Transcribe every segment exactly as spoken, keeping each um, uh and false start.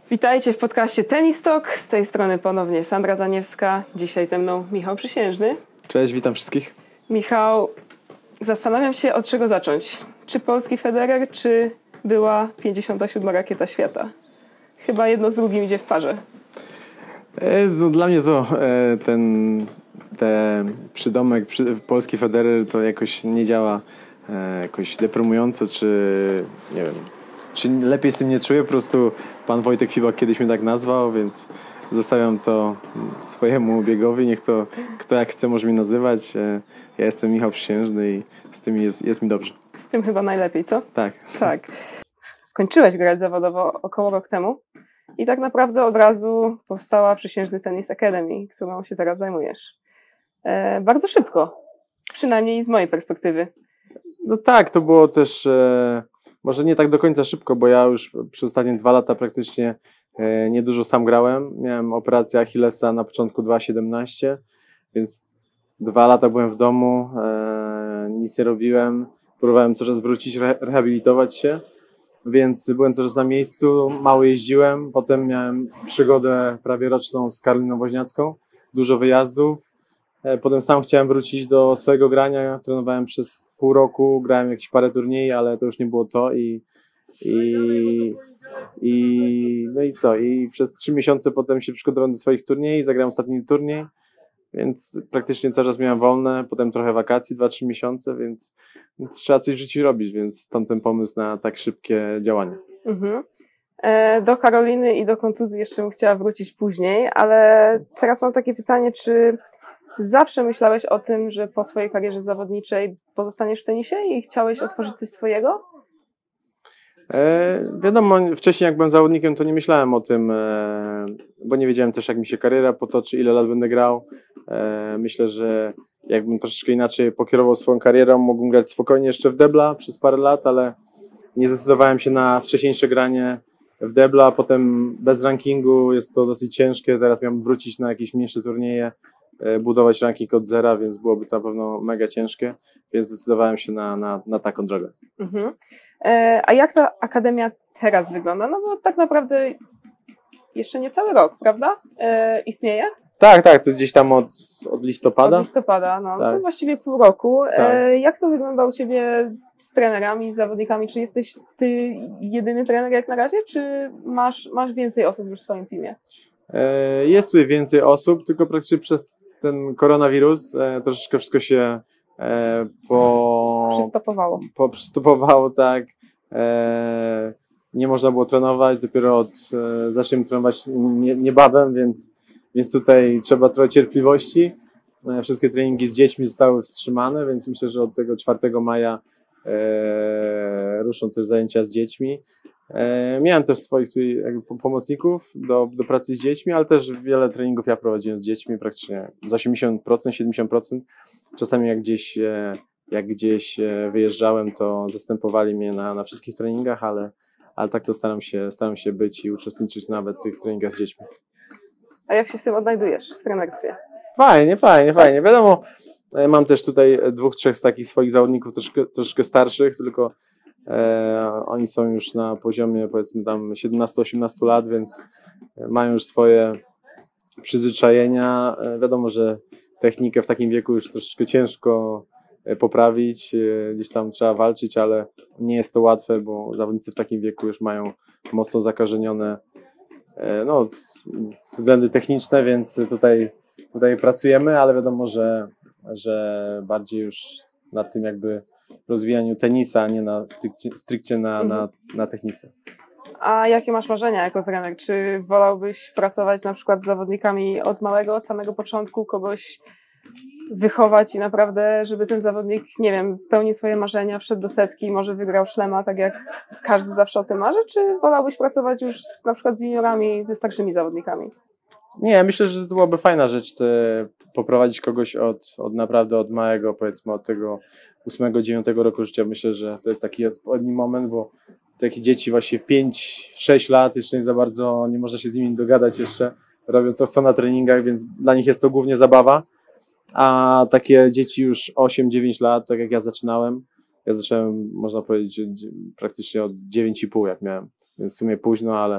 Witajcie w podcaście Tennis Talk. Z tej strony ponownie Sandra Zaniewska. Dzisiaj ze mną Michał Przysiężny. Cześć, witam wszystkich. Michał, zastanawiam się, od czego zacząć. Czy polski Federer, czy była pięćdziesiąta siódma rakieta świata? Chyba jedno z drugim idzie w parze. E, no, dla mnie to e, ten, ten przydomek przy, polski Federer to jakoś nie działa e, jakoś deprymująco, czy nie wiem, czy lepiej z tym nie czuję. Po prostu pan Wojtek Fibak kiedyś mnie tak nazwał, więc zostawiam to swojemu biegowi. Niech to kto jak chce może mnie nazywać. E, ja jestem Michał Przysiężny i z tym jest, jest mi dobrze. Z tym chyba najlepiej, co? Tak. Tak. Skończyłeś grać zawodowo około rok temu i tak naprawdę od razu powstała Przysiężny Tennis Academy, którą się teraz zajmujesz. E, bardzo szybko, przynajmniej z mojej perspektywy. No tak, to było też e, może nie tak do końca szybko, bo ja już przez ostatnie dwa lata praktycznie e, niedużo sam grałem. Miałem operację Achillesa na początku dwa tysiące siedemnaście, więc dwa lata byłem w domu, e, nic nie robiłem. Próbowałem cały czas wrócić, re, rehabilitować się, więc byłem cały czas na miejscu, mało jeździłem. Potem miałem przygodę prawie roczną z Karoliną Woźniacką, dużo wyjazdów. E, potem sam chciałem wrócić do swojego grania, trenowałem przez pół roku, grałem jakieś parę turniejów, ale to już nie było to i, i, i no i co? I przez trzy miesiące potem się przygotowałem do swoich turniejów, zagrałem ostatni turniej, więc praktycznie cały czas miałem wolne, potem trochę wakacji, dwa trzy miesiące, więc, więc trzeba coś w życiu robić, więc stąd ten pomysł na tak szybkie działanie. Mhm. E, do Karoliny i do kontuzji jeszcze bym chciała wrócić później, ale teraz mam takie pytanie, czy zawsze myślałeś o tym, że po swojej karierze zawodniczej pozostaniesz w tenisie i chciałeś otworzyć coś swojego? E, wiadomo, wcześniej jak byłem zawodnikiem, to nie myślałem o tym, e, bo nie wiedziałem też, jak mi się kariera potoczy, ile lat będę grał. E, myślę, że jakbym troszeczkę inaczej pokierował swoją karierą, mógłbym grać spokojnie jeszcze w debla przez parę lat, ale nie zdecydowałem się na wcześniejsze granie w debla, potem bez rankingu jest to dosyć ciężkie, teraz miałem wrócić na jakieś mniejsze turnieje, budować ranking od zera, więc byłoby to na pewno mega ciężkie, więc zdecydowałem się na, na, na taką drogę. Mhm. E, a jak ta akademia teraz wygląda? No bo tak naprawdę jeszcze nie cały rok, prawda? E, istnieje? Tak, tak, to jest gdzieś tam od, od listopada. Od listopada, no tak. To właściwie pół roku. Tak. E, jak to wygląda u Ciebie z trenerami, z zawodnikami? Czy jesteś Ty jedyny trener jak na razie, czy masz, masz więcej osób już w swoim teamie? Jest tutaj więcej osób, tylko praktycznie przez ten koronawirus e, troszeczkę wszystko się e, po... Przystopowało. Po, przystopowało, tak. E, nie można było trenować, dopiero od, e, zaczniemy trenować nie, niebawem, więc, więc tutaj trzeba trochę cierpliwości. E, wszystkie treningi z dziećmi zostały wstrzymane, więc myślę, że od tego czwartego maja e, ruszą też zajęcia z dziećmi. E, miałem też swoich tutaj jakby pomocników do, do pracy z dziećmi, ale też wiele treningów ja prowadziłem z dziećmi, praktycznie z osiemdziesiąt procent, siedemdziesiąt procent. Czasami jak gdzieś, e, jak gdzieś wyjeżdżałem, to zastępowali mnie na, na wszystkich treningach, ale, ale tak to staram się, staram się być i uczestniczyć nawet w tych treningach z dziećmi. A jak się w tym odnajdujesz w trenerstwie? Fajnie, fajnie, fajnie. Wiadomo, mam też tutaj dwóch, trzech z takich swoich zawodników troszkę, troszkę starszych, tylko e, oni są już na poziomie powiedzmy tam siedemnaście osiemnaście lat, więc mają już swoje przyzwyczajenia. E, wiadomo, że technikę w takim wieku już troszeczkę ciężko poprawić, e, gdzieś tam trzeba walczyć, ale nie jest to łatwe, bo zawodnicy w takim wieku już mają mocno zakażenione e, no, względy techniczne, więc tutaj Tutaj pracujemy, ale wiadomo, że, że bardziej już nad tym jakby rozwijaniu tenisa, a nie na stricte, stricte na, mhm. na, na technice. A jakie masz marzenia jako trener? Czy wolałbyś pracować na przykład z zawodnikami od małego, od samego początku, kogoś wychować i naprawdę, żeby ten zawodnik, nie wiem, spełnił swoje marzenia, wszedł do setki, może wygrał szlema, tak jak każdy zawsze o tym marzy? Czy wolałbyś pracować już z, na przykład z juniorami, ze starszymi zawodnikami? Nie, myślę, że to byłaby fajna rzecz, poprowadzić kogoś od, od naprawdę od małego, powiedzmy od tego ósmego, dziewiątego roku życia. Myślę, że to jest taki odpowiedni moment, bo takie dzieci właśnie w pięć sześć lat jeszcze nie za bardzo, nie można się z nimi dogadać jeszcze, robią co chcą na treningach, więc dla nich jest to głównie zabawa. A takie dzieci już osiem dziewięć lat, tak jak ja zaczynałem, ja zacząłem, można powiedzieć, praktycznie od dziewięć i pół jak miałem, więc w sumie późno, ale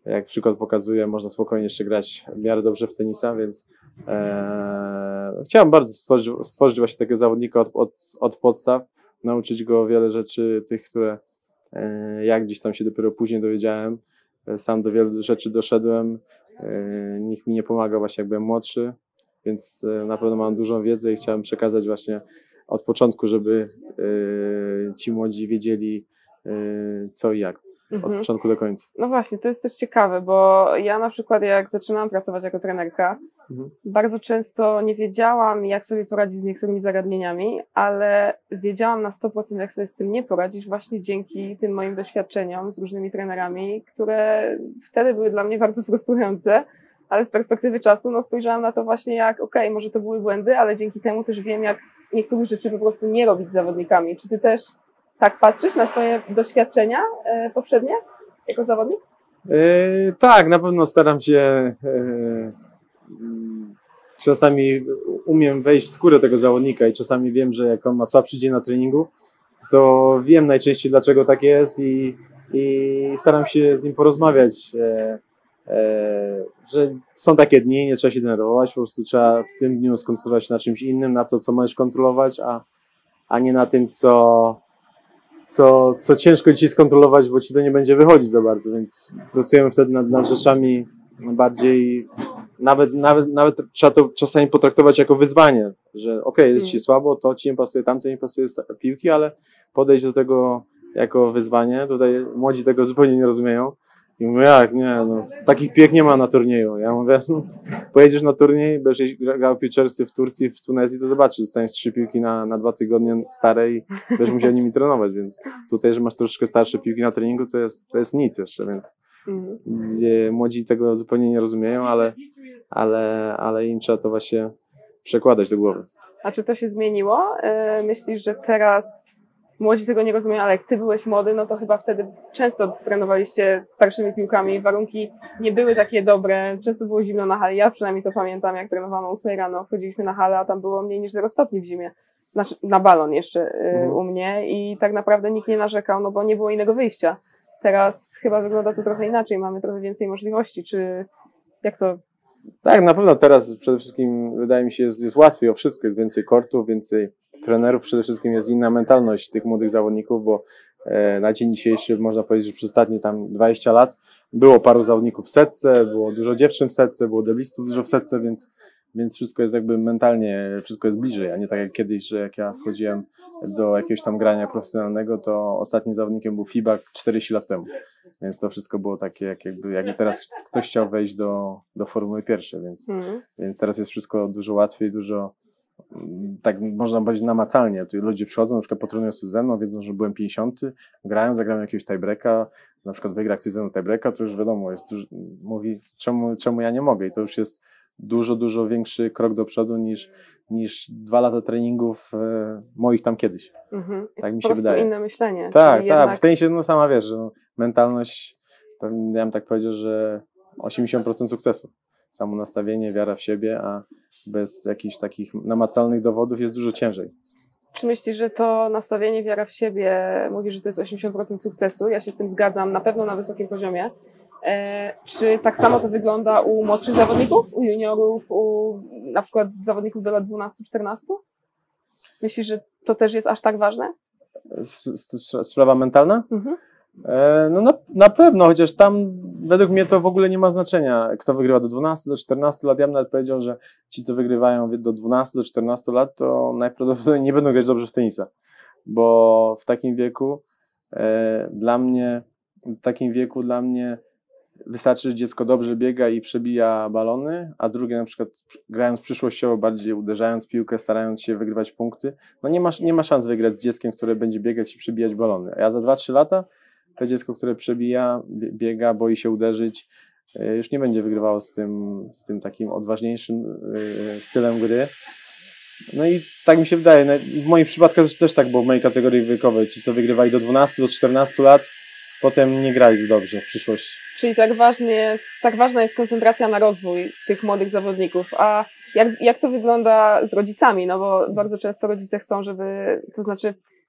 jak przykład pokazuje, można spokojnie jeszcze grać w miarę dobrze w tenisa, więc e, chciałem bardzo stworzyć, stworzyć właśnie takiego zawodnika od, od, od podstaw, nauczyć go wiele rzeczy, tych, które e, jak gdzieś tam się dopiero później dowiedziałem. Sam do wielu rzeczy doszedłem, e, nikt mi nie pomagał właśnie jak byłem młodszy, więc e, na pewno mam dużą wiedzę i chciałem przekazać właśnie od początku, żeby e, ci młodzi wiedzieli e, co i jak. Od Mhm. początku do końca. No właśnie, to jest też ciekawe, bo ja na przykład jak zaczynałam pracować jako trenerka, Mhm. bardzo często nie wiedziałam, jak sobie poradzić z niektórymi zagadnieniami, ale wiedziałam na sto procent, jak sobie z tym nie poradzić właśnie dzięki tym moim doświadczeniom z różnymi trenerami, które wtedy były dla mnie bardzo frustrujące, ale z perspektywy czasu no, spojrzałam na to właśnie jak, okej, okay, może to były błędy, ale dzięki temu też wiem, jak niektórych rzeczy po prostu nie robić z zawodnikami. Czy ty też tak patrzysz na swoje doświadczenia e, poprzednie jako zawodnik? Yy, tak, na pewno staram się yy, czasami umiem wejść w skórę tego zawodnika i czasami wiem, że jak on ma słabszy dzień na treningu, to wiem najczęściej dlaczego tak jest i, i staram się z nim porozmawiać, e, e, że są takie dni, nie trzeba się denerwować, po prostu trzeba w tym dniu skoncentrować się na czymś innym, na to, co możesz kontrolować, a, a nie na tym, co Co, co ciężko ci skontrolować, bo ci to nie będzie wychodzić za bardzo, więc pracujemy wtedy nad, nad rzeczami bardziej, nawet, nawet, nawet trzeba to czasami potraktować jako wyzwanie, że okej, okay, jest ci słabo, to ci nie pasuje, tamto nie pasuje piłki, ale podejść do tego jako wyzwanie. Tutaj młodzi tego zupełnie nie rozumieją i mówią, jak, nie, no, takich piłek nie ma na turnieju. Ja mówię, pojedziesz na turniej, będziesz grał Futuresy w Turcji, w Tunezji, to zobaczysz, dostaniesz trzy piłki na, na dwa tygodnie stare i będziesz musiał nimi trenować, więc tutaj, że masz troszeczkę starsze piłki na treningu, to jest, to jest nic jeszcze, więc mm. gdzie młodzi tego zupełnie nie rozumieją, ale, ale, ale im trzeba to właśnie przekładać do głowy. A czy to się zmieniło? Myślisz, że teraz młodzi tego nie rozumieją, ale jak ty byłeś młody, no to chyba wtedy często trenowaliście z starszymi piłkami, warunki nie były takie dobre, często było zimno na hali, ja przynajmniej to pamiętam, jak trenowałam o ósmej rano, wchodziliśmy na halę, a tam było mniej niż zero stopni w zimie, znaczy na balon jeszcze y, mhm. u mnie i tak naprawdę nikt nie narzekał, no bo nie było innego wyjścia. Teraz chyba wygląda to trochę inaczej, mamy trochę więcej możliwości, czy jak to? Tak, na pewno teraz przede wszystkim wydaje mi się jest, jest łatwiej o wszystko, jest więcej kortów, więcej trenerów, przede wszystkim jest inna mentalność tych młodych zawodników, bo e, na dzień dzisiejszy można powiedzieć, że przez ostatnie tam dwadzieścia lat było paru zawodników w setce, było dużo dziewczyn w setce, było deblistów dużo w setce, więc, więc wszystko jest jakby mentalnie, wszystko jest bliżej, a nie tak jak kiedyś, że jak ja wchodziłem do jakiegoś tam grania profesjonalnego, to ostatnim zawodnikiem był FIBA czterdzieści lat temu, więc to wszystko było takie, jak jakby, jakby teraz ktoś chciał wejść do, do Formuły pierwszej, więc, mm. więc teraz jest wszystko dużo łatwiej, dużo tak można powiedzieć namacalnie. Tu ludzie przychodzą, na przykład potrenują się ze mną, wiedzą, że byłem pięćdziesiąty, grają, zagrają jakiegoś tiebreaka, na przykład wygra ktoś ze mną tiebreaka, to już wiadomo, jest dużo, mówi, czemu, czemu ja nie mogę i to już jest dużo, dużo większy krok do przodu niż, niż dwa lata treningów e, moich tam kiedyś. Mhm. Tak mi się wydaje. Po prostu inne myślenie. Tak, tak. Jednak... W tenisie, no sama wiesz, że no, mentalność, ja bym tak powiedział, że osiemdziesiąt procent sukcesu. Samo nastawienie, wiara w siebie, a bez jakichś takich namacalnych dowodów jest dużo ciężej. Czy myślisz, że to nastawienie, wiara w siebie, mówisz, że to jest osiemdziesiąt procent sukcesu? Ja się z tym zgadzam, na pewno na wysokim poziomie. E, czy tak samo to wygląda u młodszych zawodników, u juniorów, u na przykład zawodników do lat dwunastu czternastu? Myślisz, że to też jest aż tak ważne? Sprawa mentalna? Mhm. No na, na pewno, chociaż tam według mnie to w ogóle nie ma znaczenia, kto wygrywa do dwunastu, do czternastu lat. Ja bym nawet powiedział, że ci, co wygrywają do dwunastu, do czternastu lat, to najprawdopodobniej nie będą grać dobrze w tenisa, bo w takim wieku e, dla mnie, w takim wieku dla mnie wystarczy, że dziecko dobrze biega i przebija balony, a drugie na przykład grając przyszłościowo, bardziej uderzając piłkę, starając się wygrywać punkty, no nie ma, nie ma szans wygrać z dzieckiem, które będzie biegać i przebijać balony. A ja za dwa trzy lata to dziecko, które przebija, biega, boi się uderzyć, już nie będzie wygrywało z tym, z tym takim odważniejszym stylem gry. No i tak mi się wydaje. W moim przypadku też, też tak było w mojej kategorii wiekowej. Ci, co wygrywali do dwunastu, do czternastu lat, potem nie grali za dobrze w przyszłości. Czyli tak, ważny jest, tak ważna jest koncentracja na rozwój tych młodych zawodników. A jak, jak to wygląda z rodzicami? No bo bardzo często rodzice chcą, żeby, to znaczy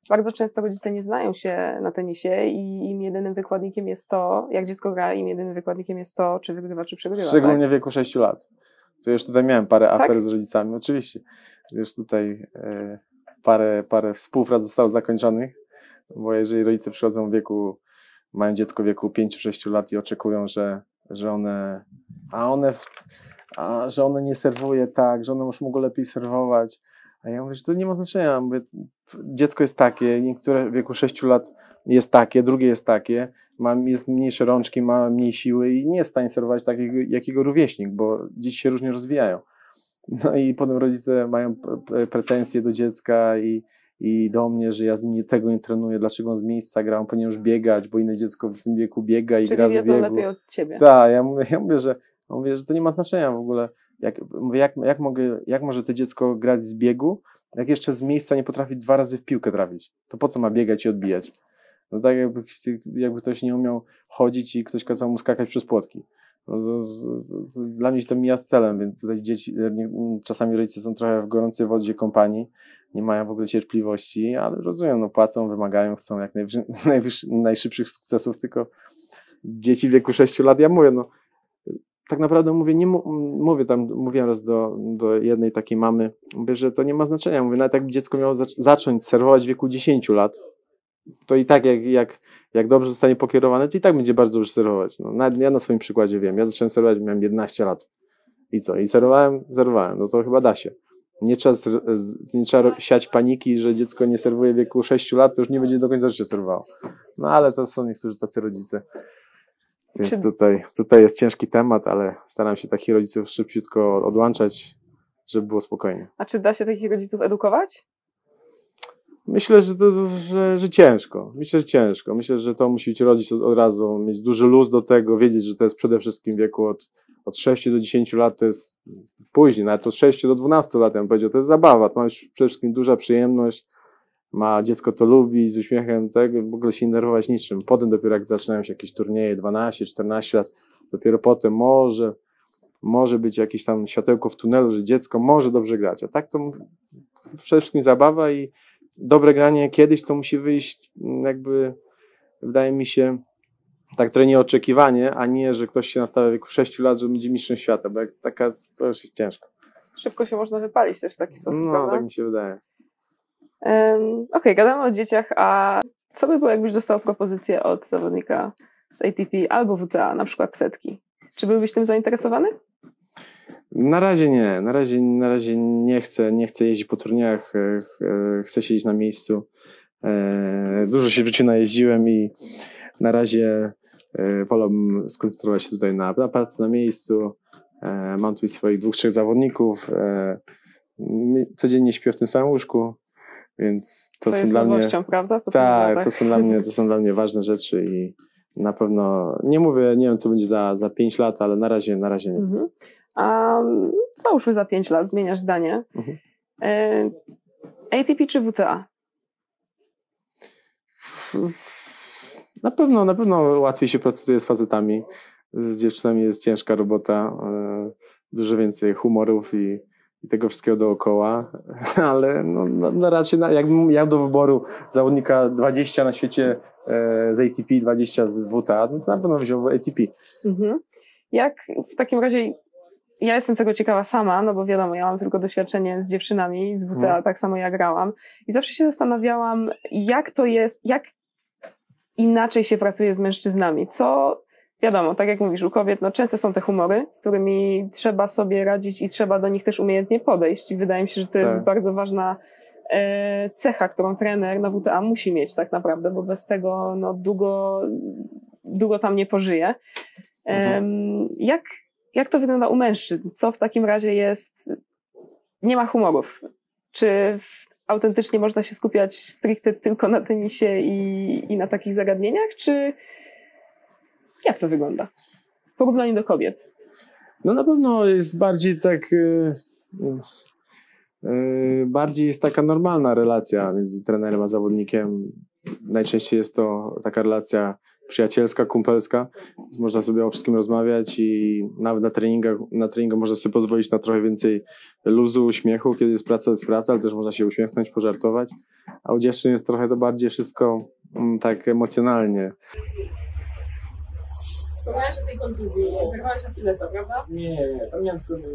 bardzo często rodzice nie znają się na tenisie i im jedynym wykładnikiem jest to, jak dziecko gra, im jedynym wykładnikiem jest to, czy wygrywa, czy przegrywa. Szczególnie tak? w wieku sześciu lat. To już tutaj miałem parę afer Tak? z rodzicami, oczywiście. Już tutaj e, parę, parę współprac zostało zakończonych, bo jeżeli rodzice przychodzą w wieku, mają dziecko w wieku pięciu sześciu lat i oczekują, że, że one, a one, w, a, że one nie serwuje tak, że one już mogą lepiej serwować. A ja mówię, że to nie ma znaczenia. Mówię, dziecko jest takie, niektóre w wieku sześciu lat jest takie, drugie jest takie, ma, jest mniejsze rączki, ma mniej siły i nie jest w stanie serwować takiego, jakiego rówieśnik, bo dzieci się różnie rozwijają. No i potem rodzice mają pretensje do dziecka i, i do mnie, że ja z nim tego nie trenuję, dlaczego on z miejsca gra, on powinien już biegać, bo inne dziecko w tym wieku biega i Czyli gra z wiedzą biegu. lepiej od ciebie. Tak, ja mówię, ja mówię, że, ja mówię, że to nie ma znaczenia w ogóle. Jak, mówię, jak, jak, mogę, jak może to dziecko grać z biegu, jak jeszcze z miejsca nie potrafi dwa razy w piłkę trafić? To po co ma biegać i odbijać? No tak jakby, jakby ktoś nie umiał chodzić i ktoś kazał mu skakać przez płotki. No, to, to, to, dla mnie się to mija z celem, więc tutaj dzieci, nie, czasami rodzice są trochę w gorącej wodzie kompanii, nie mają w ogóle cierpliwości, ale rozumiem, no płacą, wymagają, chcą jak najwyższy, najwyższy, najszybszych sukcesów, tylko dzieci w wieku sześciu lat, ja mówię, no tak naprawdę mówię, nie mówię tam, mówiłem raz do, do jednej takiej mamy, mówię, że to nie ma znaczenia, mówię, nawet jakby dziecko miało zac- zacząć serwować w wieku dziesięciu lat, to i tak jak, jak, jak dobrze zostanie pokierowane, to i tak będzie bardzo dobrze serwować. No, nawet ja na swoim przykładzie wiem, ja zacząłem serwować, miałem jedenaście lat. I co? I serwowałem? Zerwałem. No to chyba da się. Nie trzeba, nie trzeba siać paniki, że dziecko nie serwuje w wieku sześciu lat, to już nie będzie do końca życia serwowało. No ale to są niektórzy tacy rodzice. Więc Czy... tutaj, tutaj jest ciężki temat, ale staram się takich rodziców szybciutko odłączać, żeby było spokojnie. A czy da się takich rodziców edukować? Myślę, że, to, że, że ciężko. Myślę, że ciężko. Myślę, że to musi być rodzic od, od razu, mieć duży luz do tego, wiedzieć, że to jest przede wszystkim w wieku od, od sześciu do dziesięciu lat, to jest później, nawet od sześciu do dwunastu lat, ja bym powiedział, to jest zabawa, to ma już przede wszystkim duża przyjemność, ma, dziecko to lubi, z uśmiechem tego, w ogóle się nie nerwować niczym. Potem dopiero jak zaczynają się jakieś turnieje, dwanaście, czternaście lat, dopiero potem może, może być jakieś tam światełko w tunelu, że dziecko może dobrze grać, a tak to przede wszystkim zabawa i dobre granie kiedyś to musi wyjść jakby, wydaje mi się, tak trochę nieoczekiwanie, a nie, że ktoś się nastawia w wieku sześciu lat, że będzie mistrzem świata, bo jak taka, to już jest ciężko. Szybko się można wypalić też w taki sposób, No, prawda? tak mi się wydaje. Um, Okej, okay, gadamy o dzieciach, a co by było, jakbyś dostał propozycję od zawodnika z A T P albo W T A, na przykład setki? Czy byłbyś tym zainteresowany? Na razie nie, na razie, na razie nie chcę, nie chcę jeździć po turniejach, chcę siedzieć na miejscu. Dużo się w życiu najeździłem i na razie wolałbym skoncentrować się tutaj na, na pracy na miejscu. Mam tu swoich dwóch, trzech zawodników. Codziennie śpię w tym samym łóżku, więc to Co są jest dla mnie. Prawda? Po tak, to są dla mnie, to są dla mnie ważne rzeczy i na pewno nie mówię, nie wiem co będzie za, za pięć lat, ale na razie, na razie nie. Mhm. A załóżmy za pięć lat, zmieniasz zdanie. Mhm. A T P czy W T A? Na pewno, na pewno łatwiej się pracuje z facetami. Z dziewczynami jest ciężka robota, dużo więcej humorów i, i tego wszystkiego dookoła, ale no, no, no raczej jakbym miał do wyboru zawodnika dwadzieścia na świecie z A T P, dwadzieścia z W T A, no to na pewno wziął A T P. Mhm. Jak w takim razie, ja jestem tego ciekawa sama, no bo wiadomo, ja mam tylko doświadczenie z dziewczynami, z W T A, hmm. tak samo ja grałam i zawsze się zastanawiałam, jak to jest, jak inaczej się pracuje z mężczyznami, co wiadomo, tak jak mówisz, u kobiet no często są te humory, z którymi trzeba sobie radzić i trzeba do nich też umiejętnie podejść i wydaje mi się, że to tak. jest bardzo ważna e, cecha, którą trener na W T A musi mieć tak naprawdę, bo bez tego no długo, długo tam nie pożyje. Mhm. Jak, jak to wygląda u mężczyzn? Co w takim razie jest... Nie ma humorów. Czy w, autentycznie można się skupiać stricte tylko na tenisie i, i na takich zagadnieniach? Czy jak to wygląda w porównaniu do kobiet? No na pewno jest bardziej tak... Yy, yy, bardziej jest taka normalna relacja między trenerem a zawodnikiem. Najczęściej jest to taka relacja przyjacielska, kumpelska, więc można sobie o wszystkim rozmawiać i nawet na treningach, na treningu można sobie pozwolić na trochę więcej luzu, uśmiechu, kiedy jest praca, jest praca, ale też można się uśmiechnąć, pożartować, a u dziewczyn jest trochę to bardziej wszystko mm, tak emocjonalnie. Wspomniałeś o tej kontuzji, zerwałeś Achillesa, prawda? Nie, nie, nie, tam miałem tylko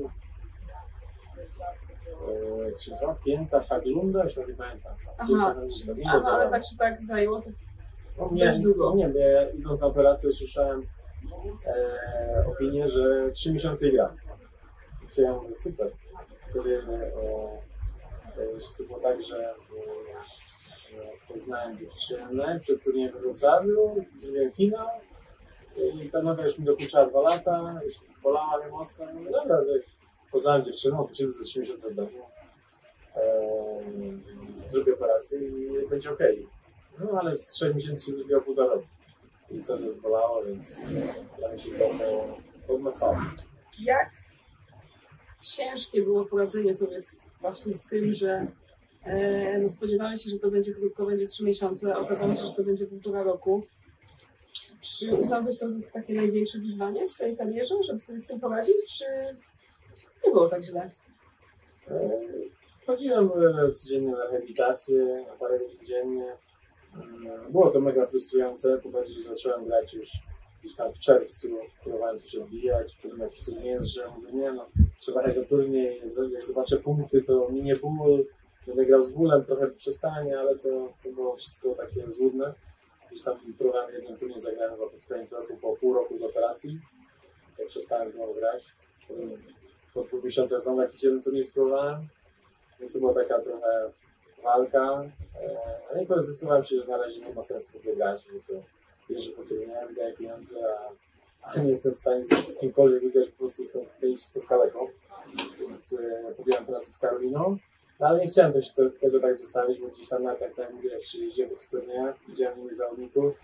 e, trzy dwa, pięta, Haglunda, już nie pamiętam. Aha, a, no, ale tak czy tak zajęło to no, dość nie, długo. Nie, nie, ja idąc na operację usłyszałem e, opinię, że trzy miesiące i gra. To ja mówię, super. Wtedy e, e, to było tak, że, e, że poznałem dziewczynę przed turniejem we Wrocławiu, zrobiłem finał i ta noga już mi dokuczała dwa lata, już bolała mnie mocno. No dobra, poznałem dziewczynę, posiedzę za trzy miesiące w domu, e, zrobię operację i będzie okej. Okay. No ale z trzech miesięcy się zrobiło półtora roku. I co, że zbolało, więc dla mnie się trochę odmatwało. Jak ciężkie było poradzenie sobie z, właśnie z tym, że e, no spodziewałeś się, że to będzie krótko, będzie trzy miesiące, a okazało się, że to będzie półtora roku. Czy uznałbyś to za takie największe wyzwanie w swojej karierze, żeby sobie z tym poradzić, czy nie było tak źle? E, chodziłem codziennie na rehabilitację, na parę godzin dziennie. Było to mega frustrujące, tym bardziej, że zacząłem grać już gdzieś tam w czerwcu, próbowałem coś odbijać, potem jak się turniej jest, że mówię, nie no, trzeba jechać na turniej, jak zobaczę punkty, to minie ból, będę grał z bólem, trochę przestanie, ale to, to było wszystko takie złudne. Gdzieś tam próbowałem jeden turniej, zagrałem chyba pod koniec roku, po pół roku do operacji, to przestałem znowu grać. Potem po dwóch miesiącach znowu jakiś jeden turniej spróbowałem, więc to była taka trochę walka. No i po zdecydowałem się, że na razie nie ma sensu w ogóle grać, bo to jeżdżę po turniejach, wydaję pieniądze, a, a nie jestem w stanie z, z kimkolwiek wygrać, po prostu jestem z kaleką. Więc e, podjąłem pracę z Karoliną, no, ale nie chciałem też to, tego tak zostawić, bo gdzieś tam na tak, tak mówię, jak się jeździłem po tych turniejach, widziałem innych zawodników,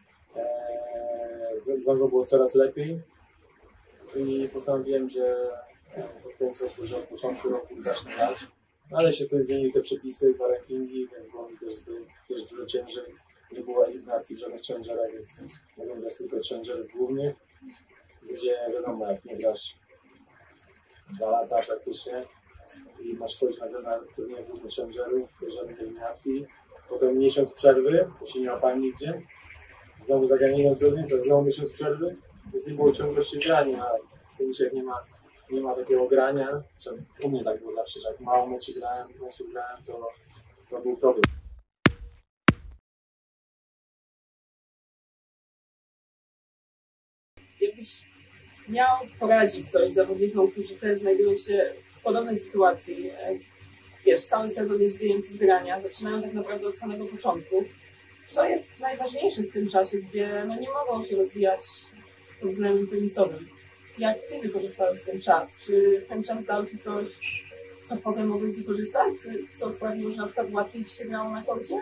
e, znowu było coraz lepiej i postanowiłem, że pod koniec roku, że od początku roku zacznę grać. Ale się wtedy zmieniły te przepisy, dwa rankingi, więc było mi też zbyt, też dużo ciężej. Nie było eliminacji w żadnych challengerach, więc mogłem grać tylko challengerów głównych, gdzie wiadomo, jak nie grasz dwa lata praktycznie i masz wchodzić na turniej głównych challengerów, bez żadnych eliminacji. Potem miesiąc przerwy, bo się nie łapałem nigdzie. Znowu zagranie turniej, to znowu miesiąc przerwy, więc nie było ciągłości grania, a w tenisiach nie ma Nie ma takiego grania, u mnie tak było zawsze, że jak mało meczy grałem, meczy grałem, to, to był problem. Jakbyś miał poradzić coś zawodnikom, którzy też znajdują się w podobnej sytuacji, wiesz, cały sezon jest wyjęty z grania, zaczynają tak naprawdę od samego początku. Co jest najważniejsze w tym czasie, gdzie no nie mogą się rozwijać pod względem tenisowym? Jak ty wykorzystałeś ten czas? Czy ten czas dał ci coś, co potem mogłeś wykorzystać? Co sprawiło, że na przykład łatwiej ci się grało na korcie?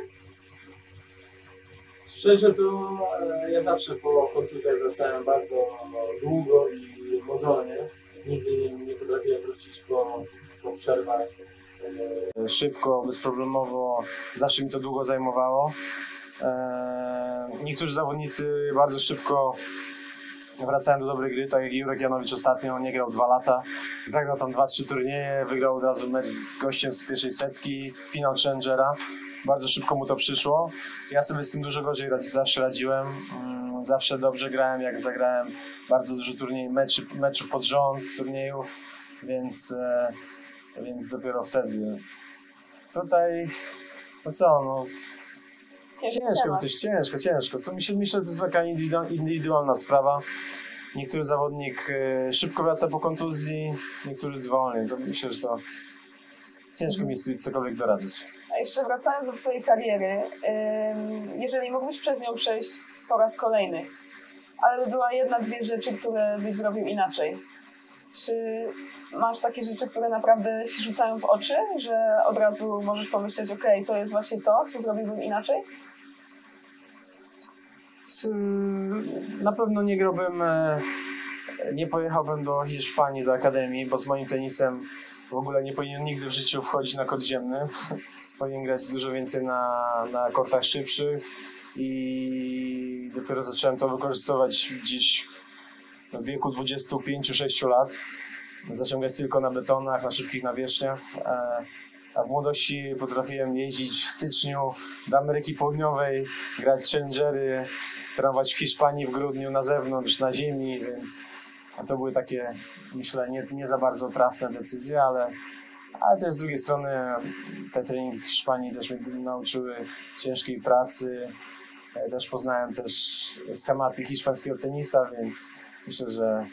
Szczerze to e, ja zawsze po kontuzjach wracałem bardzo długo i mozolnie. Nigdy nie potrafiłem wrócić po, po przerwach. E, szybko, bezproblemowo, zawsze mi to długo zajmowało. E, niektórzy zawodnicy bardzo szybko wracają do dobrej gry, tak jak Jurek Janowicz ostatnio, nie grał dwa lata, zagrał tam dwa, trzy turnieje, wygrał od razu mecz z gościem z pierwszej setki, finał Challengera, bardzo szybko mu to przyszło. Ja sobie z tym dużo gorzej zawsze radziłem, zawsze dobrze grałem, jak zagrałem bardzo dużo turniejów, meczy, meczów pod rząd, turniejów, więc, więc dopiero wtedy. Tutaj, no co, no... Ciężko, coś ciężko, ciężko. To myślę, myślę, że to jest taka indywidualna sprawa. Niektóry zawodnik szybko wraca po kontuzji, niektóry wolniej. To myślę, że to ciężko mi jest cokolwiek doradzać. A jeszcze wracając do twojej kariery, jeżeli mógłbyś przez nią przejść po raz kolejny, ale była jedna, dwie rzeczy, które byś zrobił inaczej. Czy masz takie rzeczy, które naprawdę się rzucają w oczy, że od razu możesz pomyśleć, ok, to jest właśnie to, co zrobiłbym inaczej? Na pewno nie grałbym, nie pojechałbym do Hiszpanii, do akademii, bo z moim tenisem w ogóle nie powinien nigdy w życiu wchodzić na kort ziemny. Powinien grać dużo więcej na, na kortach szybszych i dopiero zacząłem to wykorzystywać gdzieś w wieku dwudziestu pięciu sześciu lat. Zacząłem grać tylko na betonach, na szybkich nawierzchniach, a w młodości potrafiłem jeździć w styczniu do Ameryki Południowej, grać challengery, trenować w Hiszpanii w grudniu na zewnątrz, na ziemi, więc to były takie, myślę, nie, nie za bardzo trafne decyzje, ale, ale też z drugiej strony te treningi w Hiszpanii też mnie nauczyły ciężkiej pracy, też poznałem też schematy hiszpańskiego tenisa, więc myślę, że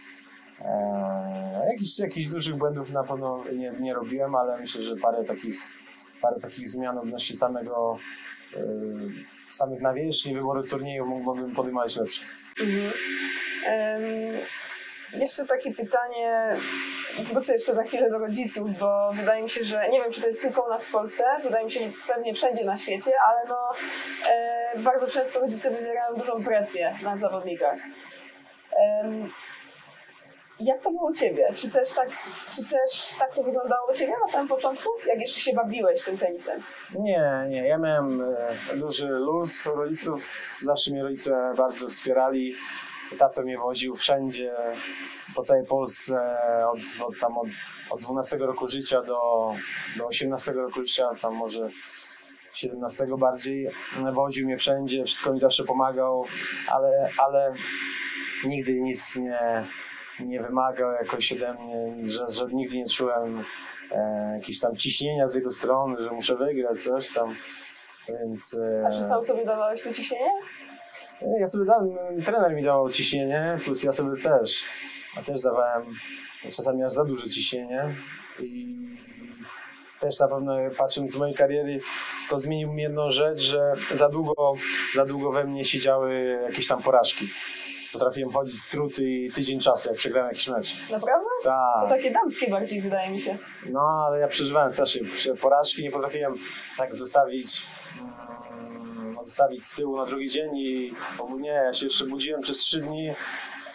e, jakichś, jakichś dużych błędów na pewno nie, nie robiłem, ale myślę, że parę takich, parę takich zmian odnośnie samego, e, samych nawierzchni, wyboru turniejów mógłbym podejmować lepsze. Mhm. Um, jeszcze takie pytanie, wrócę jeszcze na chwilę do rodziców, bo wydaje mi się, że nie wiem, czy to jest tylko u nas w Polsce, wydaje mi się, że pewnie wszędzie na świecie, ale no e, bardzo często rodzice wywierają dużą presję na zawodnikach. Um, Jak to było u Ciebie? Czy też, tak, czy też tak to wyglądało u Ciebie na samym początku? Jak jeszcze się bawiłeś tym tenisem? Nie, nie. Ja miałem e, duży luz u rodziców. Zawsze mnie rodzice bardzo wspierali. Tato mnie woził wszędzie, po całej Polsce, od, od, tam od, od dwunastego roku życia do, do osiemnastego roku życia, tam może siedemnastego bardziej. Woził mnie wszędzie, wszystko mi zawsze pomagał, ale, ale nigdy nic nie... nie wymagał jakoś ode mnie, że, że nigdy nie czułem e, jakiegoś tam ciśnienia z jego strony, że muszę wygrać coś tam, więc... E, A czy sam sobie dawałeś to ciśnienie? Ja sobie dałem, trener mi dawał ciśnienie, plus ja sobie też, a też dawałem czasami aż za duże ciśnienie i też na pewno patrząc z mojej kariery, to zmienił mi jedną rzecz, że za długo, za długo we mnie siedziały jakieś tam porażki. Potrafiłem chodzić z truty i tydzień czasu, jak przegrałem jakiś mecz. Naprawdę? Tak. To takie damskie bardziej, wydaje mi się. No, ale ja przeżywałem strasznie porażki, nie potrafiłem tak zostawić, mm, zostawić z tyłu na drugi dzień i bo nie, ja się jeszcze budziłem przez trzy dni yy,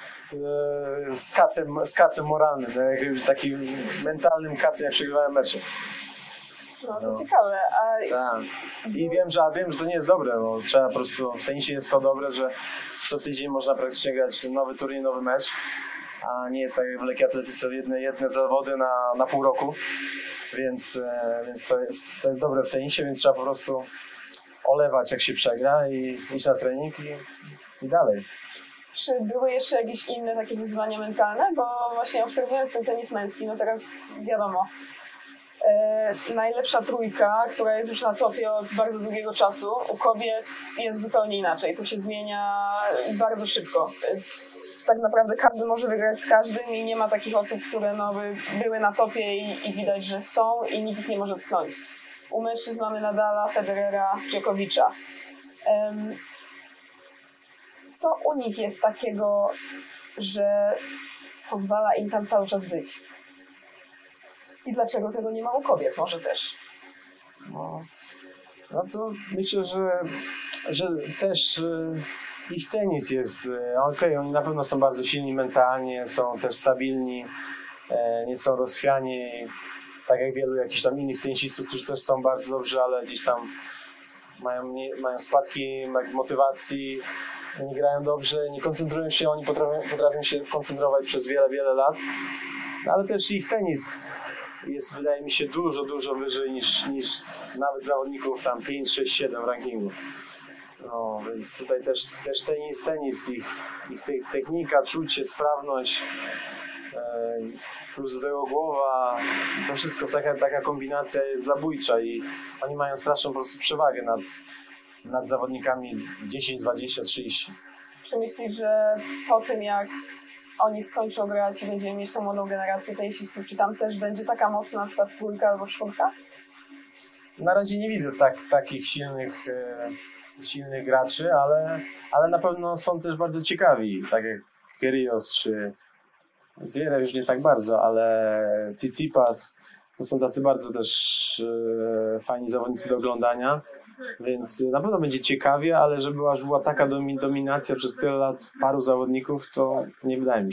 z kacem, z kacem moralnym, no, takim mentalnym kacem, jak przegrywałem mecze. No to no. Ciekawe. A... Tak. I wiem że, wiem, że to nie jest dobre, bo trzeba po prostu, w tenisie jest to dobre, że co tydzień można praktycznie grać nowy turniej, nowy mecz, a nie jest tak jak w lekkiej atletyce jedne, jedne zawody na, na pół roku, więc, więc to, jest, to jest dobre w tenisie, więc trzeba po prostu olewać jak się przegra i iść na trening i, i dalej. Czy były jeszcze jakieś inne takie wyzwania mentalne? Bo właśnie obserwując ten tenis męski, no teraz wiadomo, E, najlepsza trójka, która jest już na topie od bardzo długiego czasu, u kobiet jest zupełnie inaczej. To się zmienia bardzo szybko. E, tak naprawdę każdy może wygrać z każdym i nie ma takich osób, które no, by, były na topie i, i widać, że są i nikt ich nie może tknąć. U mężczyzn mamy Nadala, Federera, Djokovicza. E, co u nich jest takiego, że pozwala im tam cały czas być? I dlaczego tego nie ma u kobiet może też? No, no to myślę, że, że też y, ich tenis jest, y, okej, okay, oni na pewno są bardzo silni mentalnie, są też stabilni, y, nie są rozchwiani, tak jak wielu jakichś tam innych tenisistów, którzy też są bardzo dobrzy, ale gdzieś tam mają, nie, mają spadki motywacji, nie grają dobrze, nie koncentrują się, oni potrafią, potrafią się koncentrować przez wiele, wiele lat, no, ale też ich tenis jest, wydaje mi się, dużo, dużo wyżej niż, niż nawet zawodników tam pięć, sześć, siedem rankingu. No, więc tutaj też, też tenis, tenis, ich, ich te, technika, czucie, sprawność, e, plus do tego głowa, to wszystko, taka, taka kombinacja jest zabójcza i oni mają straszną po prostu przewagę nad, nad zawodnikami dziesięć, dwadzieścia, trzydzieści. Czy myślisz, że po tym jak oni skończą grać i będziemy mieć tą młodą generację tenisistów, czy tam też będzie taka mocna na przykład trójka albo czwórka? Na razie nie widzę tak, takich silnych, e, silnych graczy, ale, ale na pewno są też bardzo ciekawi, tak jak Kyrgios czy Zverev już nie tak bardzo, ale Tsitsipas, to są tacy bardzo też e, fajni zawodnicy do oglądania, więc na pewno będzie ciekawie, ale żeby aż była taka dominacja przez tyle lat paru zawodników, to nie wydaje mi się.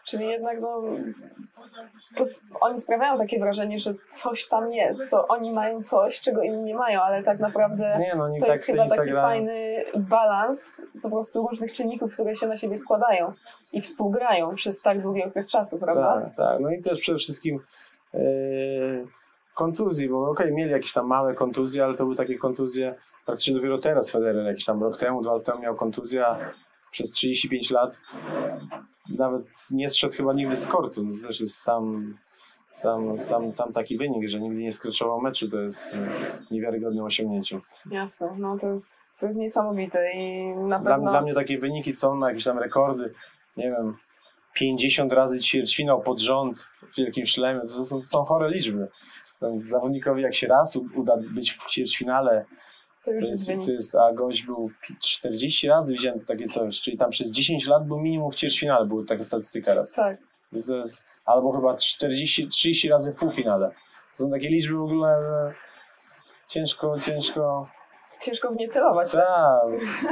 Czyli jednak no, to oni sprawiają takie wrażenie, że coś tam jest, co oni mają coś, czego inni nie mają, ale tak naprawdę nie, no, to tak jest chyba taki gra... fajny balans po prostu różnych czynników, które się na siebie składają i współgrają przez tak długi okres czasu, prawda? Tak, tak. No i też przede wszystkim yy, kontuzji, bo okej, okay, mieli jakieś tam małe kontuzje, ale to były takie kontuzje praktycznie dopiero teraz. Federer jakiś tam rok temu, dwa lata temu miał kontuzję przez trzydzieści pięć lat. Nawet nie zszedł chyba nigdy z kortu. To też jest sam, sam, sam, sam taki wynik, że nigdy nie skraczował meczu. To jest niewiarygodnym osiągnięciem. Jasne, no to jest, to jest niesamowite i na dla, pewno... Dla mnie takie wyniki, co on ma, jakieś tam rekordy, nie wiem, pięćdziesiąt razy ćwierćfinał pod rząd w wielkim szlemie, to są, to są chore liczby. Zawodnikowi jak się raz uda być w ćwierćfinale, To już to jest, jest, to jest, a gość był czterdzieści razy, widziałem takie coś, czyli tam przez dziesięć lat był minimum w ćwierćfinale, była taka statystyka raz. Tak. To jest, albo chyba czterdzieści, trzydzieści razy w półfinale. To są takie liczby w ogóle ciężko, ciężko... Ciężko w nie celować. Tak.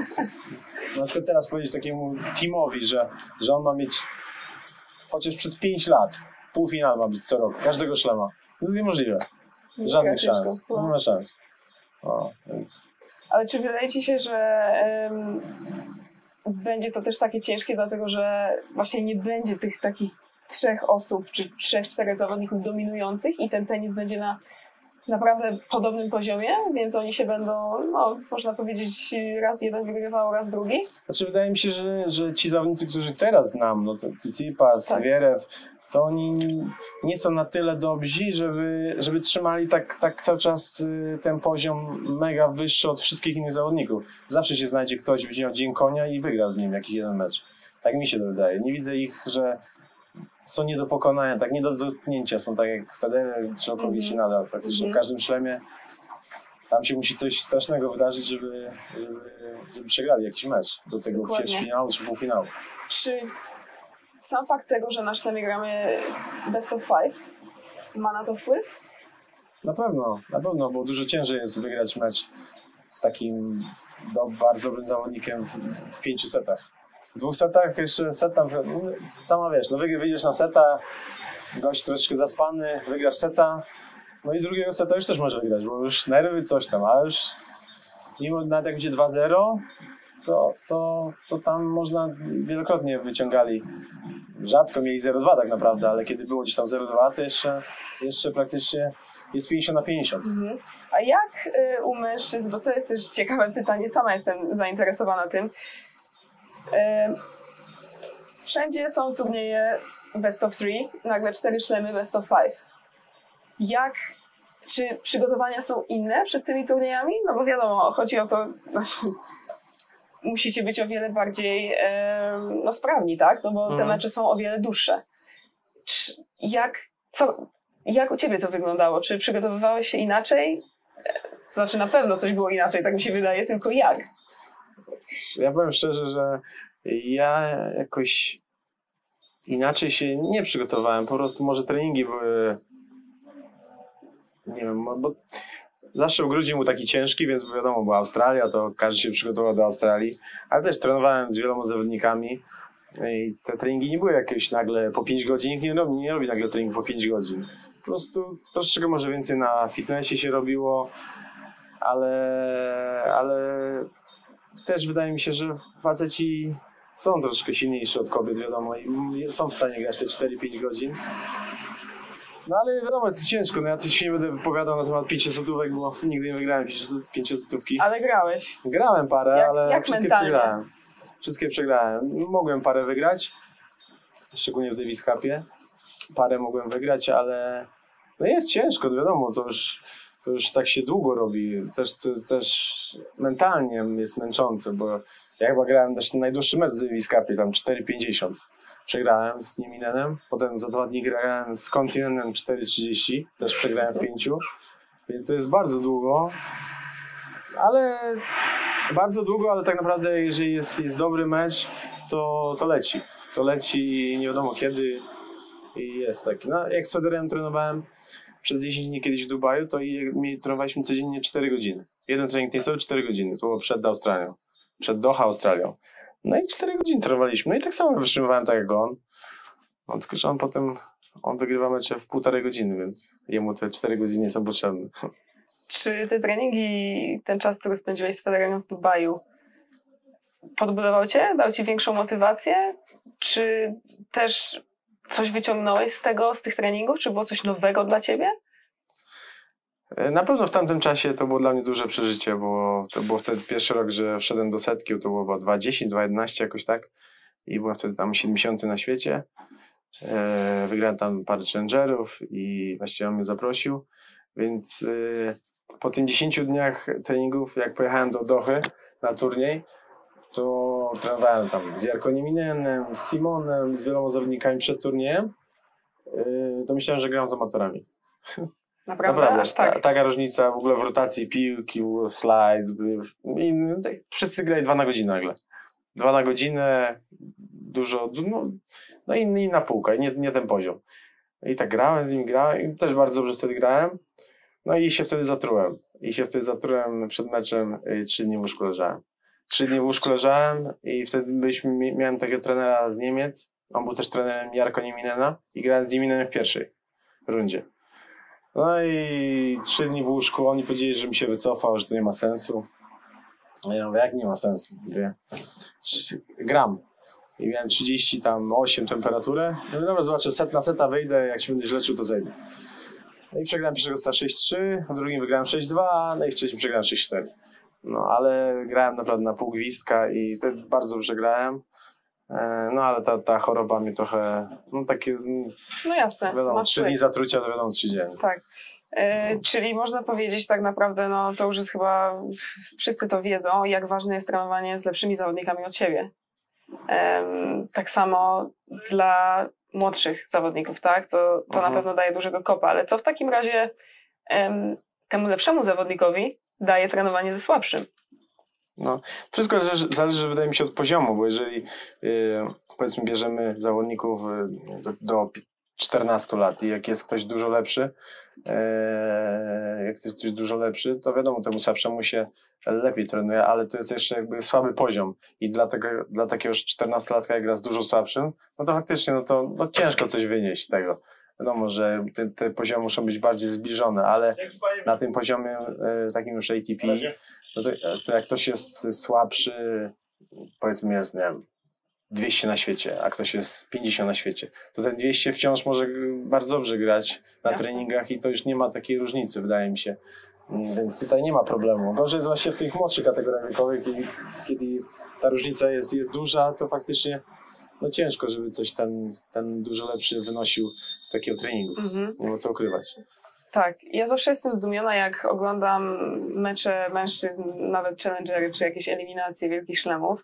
Na przykład teraz powiedzieć takiemu teamowi, że, że on ma mieć chociaż przez pięć lat półfinał ma być co roku, każdego szlema. To jest niemożliwe. Żadnych ciężko, szans. no. Nie ma szans. O, więc... Ale czy wydaje ci się, że um, będzie to też takie ciężkie, dlatego że właśnie nie będzie tych takich trzech osób, czy trzech, czterech zawodników dominujących i ten tenis będzie na naprawdę podobnym poziomie, więc oni się będą, no, można powiedzieć, raz jeden wygrywał, raz drugi? Znaczy wydaje mi się, że, że ci zawodnicy, którzy teraz znam, no to Tsitsipas, tak. Zverev, to oni nie są na tyle dobrzy, żeby, żeby trzymali tak, tak cały czas ten poziom mega wyższy od wszystkich innych zawodników. Zawsze się znajdzie ktoś, będzie miał dzień konia i wygra z nim jakiś jeden mecz. Tak mi się to wydaje. Nie widzę ich, że są nie do pokonania, tak nie do dotknięcia. Są tak jak Federer, Djokovic mm-hmm. i nadal. Praktycznie mm-hmm. w każdym szlemie tam się musi coś strasznego wydarzyć, żeby, żeby, żeby przegrali jakiś mecz do tego ćwierćfinału czy półfinału. Czy sam fakt tego, że na szlemie gramy best of five, ma na to wpływ? Na pewno, na pewno, bo dużo ciężej jest wygrać mecz z takim do, bardzo dobrym zawodnikiem w, w pięciu setach. W dwóch setach jeszcze set tam, sama wiesz, no wyjdziesz na seta, gość troszeczkę zaspany, wygrasz seta, no i drugiego seta już też możesz wygrać, bo już nerwy, coś tam, a już mimo nawet jak będzie dwa zero, to, to, to tam można wielokrotnie wyciągali. Rzadko mieli zero dwa tak naprawdę, ale kiedy było gdzieś tam zero dwa, to jeszcze, jeszcze praktycznie jest pięćdziesiąt na pięćdziesiąt. Mhm. A jak y, u mężczyzn, bo to jest też ciekawe pytanie, sama jestem zainteresowana tym. Y, wszędzie są turnieje best of three, nagle cztery szlemy best of five. Jak, czy przygotowania są inne przed tymi turniejami? No bo wiadomo, chodzi o to, musicie być o wiele bardziej e, no, sprawni, tak? No bo te mhm. mecze są o wiele dłuższe. Czy, jak, co, jak u ciebie to wyglądało? Czy przygotowywałeś się inaczej? To znaczy na pewno coś było inaczej, tak mi się wydaje, tylko jak? Ja powiem szczerze, że ja jakoś inaczej się nie przygotowałem. Po prostu może treningi były, nie wiem, bo zawsze w grudzień był taki ciężki, więc wiadomo, była Australia, to każdy się przygotował do Australii, ale też trenowałem z wieloma zawodnikami i te treningi nie były jakieś nagle po pięć godzin, nikt nie robi, nie robi nagle treningu po pięć godzin. Po prostu troszeczkę może więcej na fitnessie się robiło, ale, ale też wydaje mi się, że faceci są troszeczkę silniejsi od kobiet, wiadomo, i są w stanie grać te cztery pięć godzin. No ale wiadomo, jest ciężko, no ja coś się nie będę wypowiadał na temat pięciosetówek, bo nigdy nie wygrałem pięciosetówki. Ale grałeś. Grałem parę, jak, ale jak wszystkie mentalnie? przegrałem. Wszystkie przegrałem. Mogłem parę wygrać, szczególnie w Davis Cupie. Parę mogłem wygrać, ale no jest ciężko, wiadomo, to już, to już tak się długo robi. Też, to, też mentalnie jest męczące, bo ja chyba grałem też najdłuższy mecz w Davis Cupie, tam cztery pięćdziesiąt. Przegrałem z Nieminenem, potem za dwa dni grałem z Kontynentem cztery trzydzieści, też przegrałem w pięciu, więc to jest bardzo długo, ale bardzo długo, ale tak naprawdę jeżeli jest, jest dobry mecz, to, to leci, to leci nie wiadomo kiedy i jest tak. No, jak z Federerem trenowałem przez dziesięć dni kiedyś w Dubaju, to i mi trenowaliśmy codziennie cztery godziny. Jeden trening tenisowy cztery godziny, to było przed Australią, przed Doha Australią. No i cztery godziny trenowaliśmy. No i tak samo wytrzymywałem tak jak on. No tylko, że on potem, on wygrywa mecze w półtorej godziny, więc jemu te cztery godziny są potrzebne. Czy te treningi, ten czas, który spędziłeś z Federerem w Dubaju, podbudował cię? Dał ci większą motywację? Czy też coś wyciągnąłeś z tego, z tych treningów? Czy było coś nowego dla ciebie? Na pewno w tamtym czasie to było dla mnie duże przeżycie, bo to było wtedy pierwszy rok, że wszedłem do setki, to było chyba dwa dziesięć, dwa jedenaście jakoś tak i byłem wtedy tam siedemdziesiąty na świecie. E, wygrałem tam parę challengerów i właściwie on mnie zaprosił, więc e, po tym dziesięciu dniach treningów, jak pojechałem do Dochy na turniej, to trenowałem tam z Jarko Nieminenem, z Simonem, z wieloma zawodnikami przed turniejem, e, to myślałem, że gram z amatorami. Naprawdę? Naprawdę, Aż tak. ta, taka różnica w ogóle w rotacji piłki, w slides. I, tak, wszyscy grali dwa na godzinę nagle. Dwa na godzinę, dużo, no, no inny, inna półka, nie, nie ten poziom. I tak grałem z nimi, grałem i też bardzo dobrze wtedy grałem. No i się wtedy zatrułem. I się wtedy zatrułem przed meczem, i trzy dni w łóżku leżałem. Trzy dni w łóżku leżałem i wtedy byliśmy, miałem takiego trenera z Niemiec. On był też trenerem Jarko Nieminena i grałem z Nieminenen w pierwszej rundzie. No i trzy dni w łóżku, oni powiedzieli, że mi się wycofał, że to nie ma sensu. No ja mówię, jak nie ma sensu? Mówię, gram. I miałem trzydzieści osiem temperaturę. Ja mówię, dobra, zobaczę, set na seta wyjdę, jak się będę źle czuł, to zejdę. No i przegrałem pierwszego seta sześć trzy, w drugim wygrałem sześć dwa, no i w trzecim przegrałem sześć cztery. No ale grałem naprawdę na pół gwizdka i wtedy bardzo dobrze grałem. No ale ta, ta choroba mnie trochę, no takie, no jasne, wiadomo, trzy dni zatrucia to wiadomo trzy dzień. Tak, e, czyli można powiedzieć tak naprawdę, no to już jest chyba, wszyscy to wiedzą, jak ważne jest trenowanie z lepszymi zawodnikami od siebie. E, tak samo dla młodszych zawodników, tak, to, to na pewno daje dużego kopa, ale co w takim razie e, temu lepszemu zawodnikowi daje trenowanie ze słabszym? No, wszystko zależy, zależy, wydaje mi się, od poziomu, bo jeżeli yy, powiedzmy bierzemy zawodników yy, do, do czternastu lat i jak jest ktoś dużo lepszy, yy, jak jest ktoś dużo lepszy, to wiadomo, temu słabszemu się lepiej trenuje, ale to jest jeszcze jakby słaby poziom i dla, tego, dla takiego czternastolatka, jak gra z dużo słabszym, no to faktycznie no to no ciężko coś wynieść z tego. Wiadomo, że te, te poziomy muszą być bardziej zbliżone, ale na tym poziomie e, takim już A T P, no to, to jak ktoś jest słabszy, powiedzmy jest, nie wiem, dwieście na świecie, a ktoś jest pięćdziesiąt na świecie, to ten dwieście wciąż może bardzo dobrze grać na Jasne. treningach i to już nie ma takiej różnicy, wydaje mi się. Więc tutaj nie ma problemu. Gorzej jest właśnie w tych młodszych kategoriach wiekowych, kiedy, kiedy ta różnica jest, jest duża, to faktycznie no ciężko, żeby coś ten, ten dużo lepszy wynosił z takiego treningu. Mhm. Nie ma co ukrywać. Tak, ja zawsze jestem zdumiona, jak oglądam mecze mężczyzn, nawet challengery, czy jakieś eliminacje wielkich szlemów,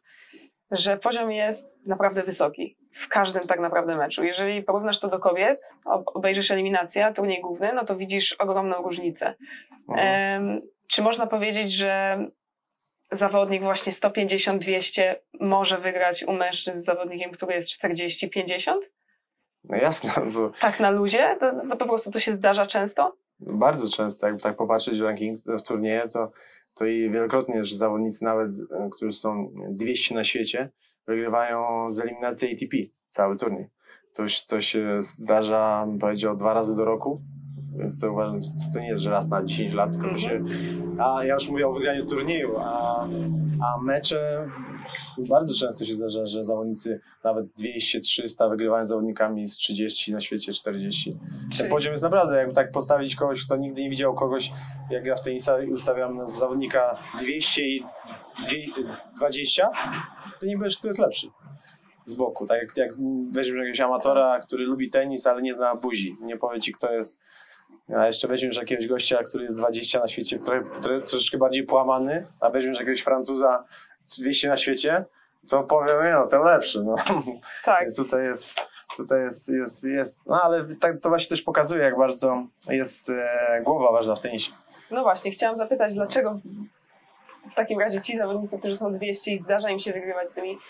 że poziom jest naprawdę wysoki. W każdym tak naprawdę meczu. Jeżeli porównasz to do kobiet, obejrzysz eliminację, turniej główny, no to widzisz ogromną różnicę. Mhm. Um, czy można powiedzieć, że zawodnik właśnie sto pięćdziesiąt dwieście może wygrać u mężczyzn z zawodnikiem, który jest czterdzieści pięćdziesiąt? No jasne. To... Tak na luzie? To, to po prostu to się zdarza często? Bardzo często. Jak tak popatrzeć w ranking w turnieje, to, to i wielokrotnie, że zawodnicy nawet, którzy są dwieście na świecie, wygrywają z eliminacji A T P cały turniej. To, to się zdarza, bym powiedział, dwa razy do roku. Więc to uważam, że to nie jest, że raz na dziesięć lat, tylko to się... A ja już mówię o wygraniu turnieju, a, a mecze bardzo często się zdarza, że zawodnicy nawet dwieście trzysta wygrywają z zawodnikami z trzydziestu na świecie czterdzieści. Czyli... Ten poziom jest naprawdę, jakby tak postawić kogoś, kto nigdy nie widział kogoś, jak ja w tenisa i ustawiam z zawodnika dwieście i dwadzieścia, to nie wiesz, kto jest lepszy. Z boku, tak jak, jak weźmiesz jakiegoś amatora, który lubi tenis, ale nie zna buzi, nie powie ci, kto jest. A jeszcze weźmiesz jakiegoś gościa, który jest dwadzieścia na świecie, który, który troszeczkę bardziej połamany, a weźmiesz jakiegoś Francuza dwieście na świecie, to powiem, no ten lepszy. No. Tak. Więc tutaj jest, tutaj jest, jest, jest, no ale tak, to właśnie też pokazuje, jak bardzo jest e, głowa ważna w tenisie. No właśnie, chciałam zapytać, dlaczego w, w takim razie ci zawodnicy, którzy są dwieście i zdarza im się wygrywać z tymi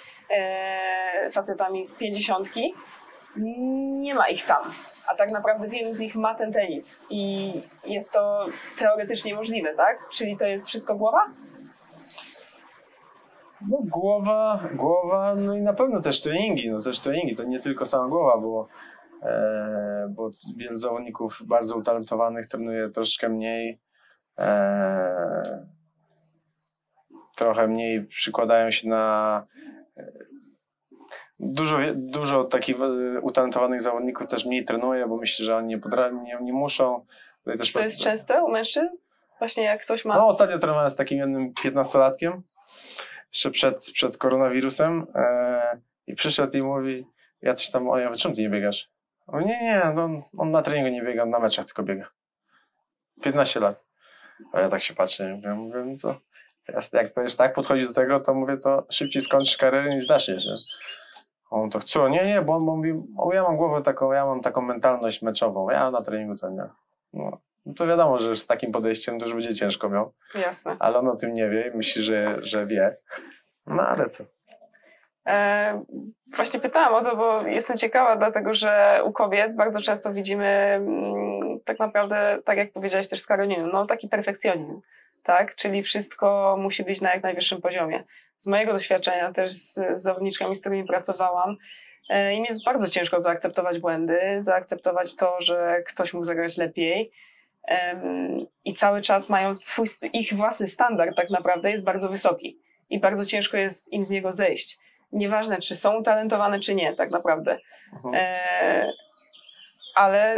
e, facetami z pięćdziesiątki, nie ma ich tam. A tak naprawdę wielu z nich ma ten tenis i jest to teoretycznie możliwe, tak? Czyli to jest wszystko głowa? No, głowa, głowa, no i na pewno też treningi, no też treningi, to nie tylko sama głowa, bo, e, bo wielu zawodników bardzo utalentowanych trenuje troszeczkę mniej, e, trochę mniej przykładają się na... Dużo, dużo takich utalentowanych zawodników też mniej trenuje, bo myślę, że oni nie, potrafią, nie, nie muszą. Tutaj też to jest częste u mężczyzn? Właśnie jak ktoś ma... No ostatnio trenowałem z takim jednym piętnastolatkiem, jeszcze przed, przed koronawirusem e, i przyszedł i mówi, ja coś tam, o ja, czemu ty nie biegasz? O, nie, nie, no, on na treningu nie biega, na meczach tylko biega. piętnaście lat. A ja tak się patrzę, ja mówię, no to jak powiesz tak, podchodzić do tego, to mówię, to szybciej skończysz karierę niż zaczniesz. Nie? On to chce, nie, nie, bo on mówi, o, ja mam głowę taką, ja mam taką mentalność meczową, ja na treningu to nie. No, no to wiadomo, że już z takim podejściem to już będzie ciężko miał. Jasne. Ale on o tym nie wie i myśli, że, że wie. No ale co? E, właśnie pytałam o to, bo jestem ciekawa, dlatego że u kobiet bardzo często widzimy mm, tak naprawdę, tak jak powiedziałaś też z Karoliną, no taki perfekcjonizm, tak? Czyli wszystko musi być na jak najwyższym poziomie. Z mojego doświadczenia też z, z zawodniczkami, z którymi pracowałam, e, im jest bardzo ciężko zaakceptować błędy, zaakceptować to, że ktoś mógł zagrać lepiej. Um, I cały czas mają swój, ich własny standard tak naprawdę jest bardzo wysoki i bardzo ciężko jest im z niego zejść. Nieważne, czy są utalentowane, czy nie, tak naprawdę. Mhm. E, ale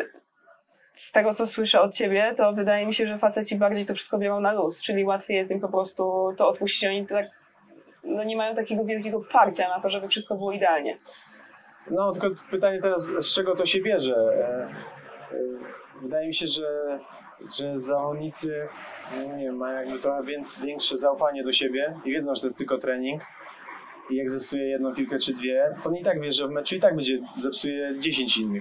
z tego, co słyszę od ciebie, to wydaje mi się, że faceci bardziej to wszystko biorą na luz, czyli łatwiej jest im po prostu to odpuścić. Oni tak, no nie mają takiego wielkiego parcia na to, żeby wszystko było idealnie. No, tylko pytanie teraz, z czego to się bierze? E, e... Wydaje mi się, że, że zawodnicy nie wiem, mają jakby trochę więc, większe zaufanie do siebie i wiedzą, że to jest tylko trening i jak zepsuje jedną piłkę czy dwie, to nie i tak wie, że w meczu i tak będzie zepsuje dziesięć innych.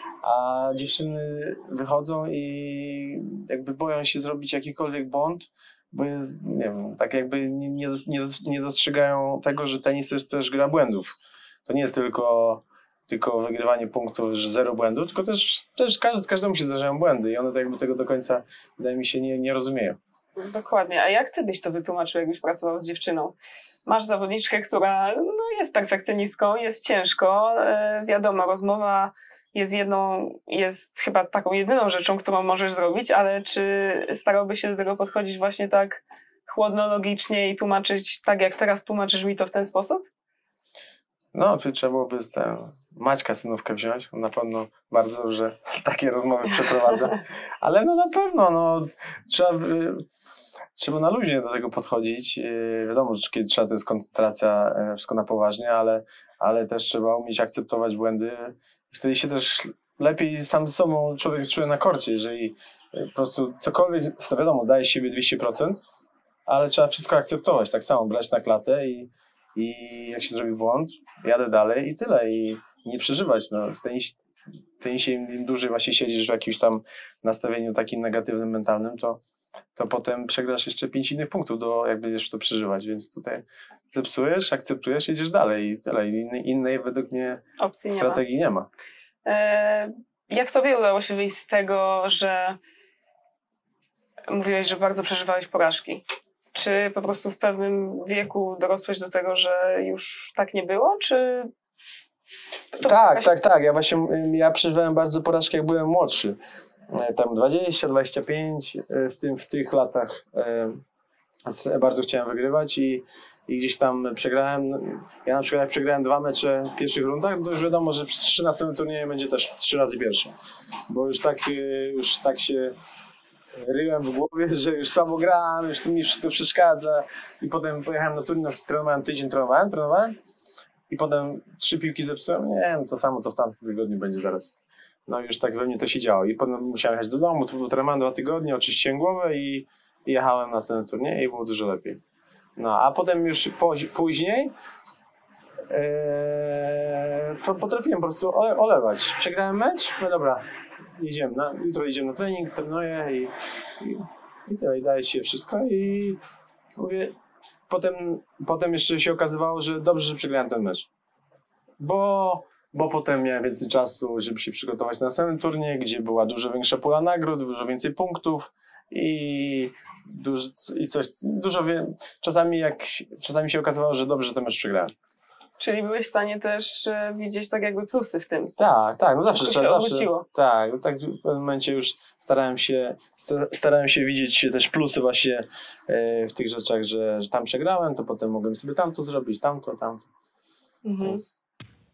A dziewczyny wychodzą i jakby boją się zrobić jakikolwiek błąd, bo jest, nie wiem, tak jakby nie, nie, nie dostrzegają tego, że tenis to jest też gra błędów. To nie jest tylko... tylko wygrywanie punktów, że zero błędów, tylko też, też każdy, każdemu się zdarzają błędy i one to jakby tego do końca, wydaje mi się, nie, nie rozumieją. Dokładnie. A jak ty byś to wytłumaczył, jakbyś pracował z dziewczyną? Masz zawodniczkę, która no, jest perfekcjonistką, jest ciężko, e, wiadomo, rozmowa jest jedną, jest chyba taką jedyną rzeczą, którą możesz zrobić, ale czy starałbyś się do tego podchodzić właśnie tak chłodno-logicznie i tłumaczyć tak, jak teraz tłumaczysz mi to w ten sposób? No, to trzeba byłoby ten Maćka synówkę wziąć, on na pewno bardzo dobrze takie rozmowy przeprowadza, ale no na pewno, no trzeba, trzeba na luźnie do tego podchodzić, wiadomo, że kiedy trzeba, to jest koncentracja, wszystko na poważnie, ale, ale też trzeba umieć akceptować błędy i wtedy się też lepiej sam ze sobą człowiek czuje na korcie, jeżeli po prostu cokolwiek, to wiadomo, daje z siebie dwieście procent, ale trzeba wszystko akceptować, tak samo brać na klatę i I jak się zrobi błąd, jadę dalej i tyle. I nie przeżywać. No, w tenisie, w tenisie im dłużej właśnie siedzisz w jakimś tam nastawieniu takim negatywnym, mentalnym, to, to potem przegrasz jeszcze pięć innych punktów, do, jak będziesz to przeżywać. Więc tutaj zepsujesz, akceptujesz, jedziesz dalej i tyle. I innej, innej według mnie opcji strategii nie ma. Nie ma. E, jak tobie udało się wyjść z tego, że mówiłeś, że bardzo przeżywałeś porażki? Czy po prostu w pewnym wieku dorosłeś do tego, że już tak nie było, czy... To tak, jakaś... tak, tak. Ja właśnie ja przeżywałem bardzo porażki, jak byłem młodszy. Tam dwadzieścia, dwadzieścia pięć w, tym, w tych latach e, bardzo chciałem wygrywać i, i gdzieś tam przegrałem. Ja na przykład jak przegrałem dwa mecze w pierwszych rundach, to już wiadomo, że przy trzynastym turnieju będzie też trzy razy pierwszy. Bo już tak, już tak się... ryłem w głowie, że już samo gram, już to mi wszystko przeszkadza i potem pojechałem na turniej, trenowałem tydzień, trenowałem, trenowałem i potem trzy piłki zepsułem, nie wiem, to samo co w tamtym tygodniu będzie zaraz. No już tak we mnie to się działo i potem musiałem jechać do domu, to był trenowałem dwa tygodnie, oczyściłem głowę i, i jechałem na następny turniej i było dużo lepiej. No a potem już po, później ee, to potrafiłem po prostu ole, olewać. Przegrałem mecz, no dobra, idziemy na, jutro idziemy na trening, trenuję i, i, i tyle, i daje się wszystko i mówię, potem, potem jeszcze się okazywało, że dobrze, że przegrałem ten mecz, bo, bo potem miałem więcej czasu, żeby się przygotować na następny turniej, gdzie była dużo większa pula nagród, dużo więcej punktów i, duż, i coś, dużo wiem, czasami jak, czasami się okazywało, że dobrze, że ten mecz przegrałem. Czyli byłeś w stanie też e, widzieć tak jakby plusy w tym. Tak, tak, no zawsze trzeba, zawsze. Odwróciło. Tak, tak w pewnym momencie już starałem się, starałem się widzieć też plusy właśnie e, w tych rzeczach, że, że tam przegrałem, to potem mogłem sobie tamto zrobić, tamto, tamto. Mhm. Więc...